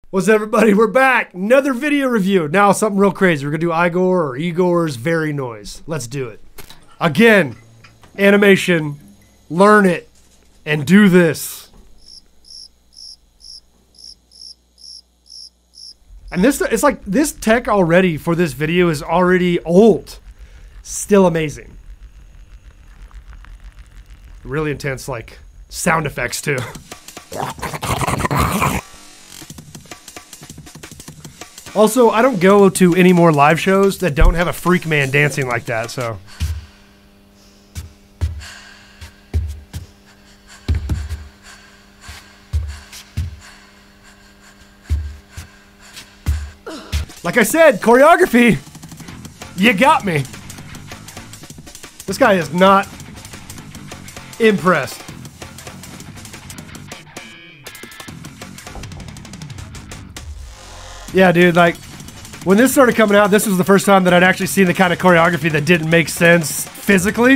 What's up, everybody? We're back. Another video review. Now something real crazy. We're gonna do Igor or Igor's Very Noise. Let's do it. Again, animation. Learn it and do this. And this, it's like this tech already for this video is already old. Still amazing. Really intense, like sound effects too. Also, I don't go to any more live shows that don't have a freak man dancing like that, so. Like I said, choreography, you got me. This guy is not impressed. Yeah, dude, like, when this started coming out, this was the first time that I'd actually seen the kind of choreography that didn't make sense physically.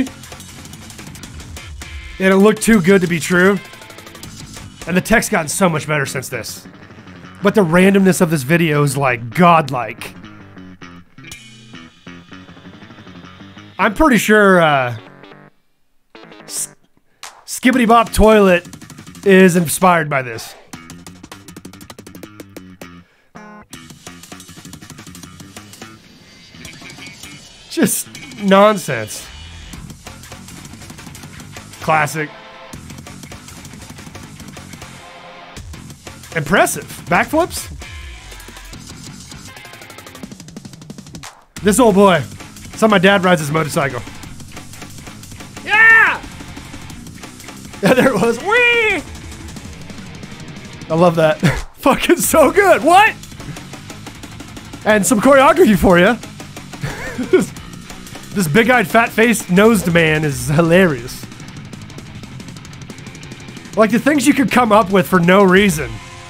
And it looked too good to be true. And the tech's gotten so much better since this. But the randomness of this video is, like, godlike. I'm pretty sure, Skibbity Bop Toilet is inspired by this. Just nonsense. Classic. Impressive. Backflips? This old boy. That's how my dad rides his motorcycle. Yeah! Yeah, there it was. Whee! I love that. Fucking so good. What? And some choreography for you. This big-eyed, fat-faced, nosed man is hilarious. Like the things you could come up with for no reason.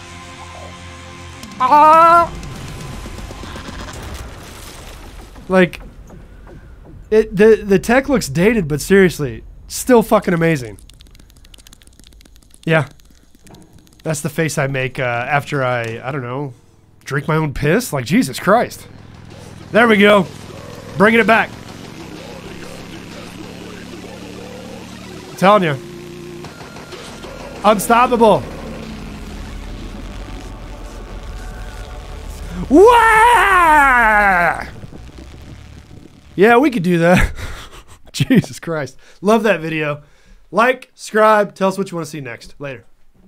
Like, the tech looks dated, but seriously, still fucking amazing. Yeah. That's the face I make after I don't know, drink my own piss? Like, Jesus Christ. There we go. Bringing it back. I'm telling you. Unstoppable. Wah! Yeah, we could do that. Jesus Christ. Love that video. Like, subscribe, tell us what you want to see next. Later.